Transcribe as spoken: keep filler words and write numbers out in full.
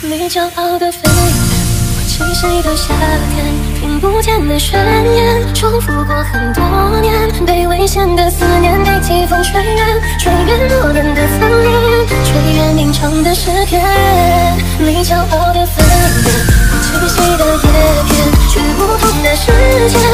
你骄傲的飞远，我栖息的夏天，听不见的宣言，重复过很多年，被危险的思念，被季风吹远，吹远多年的思念，吹远鸣唱的诗篇。你骄傲的飞远，我栖息的叶片，去不同的世界。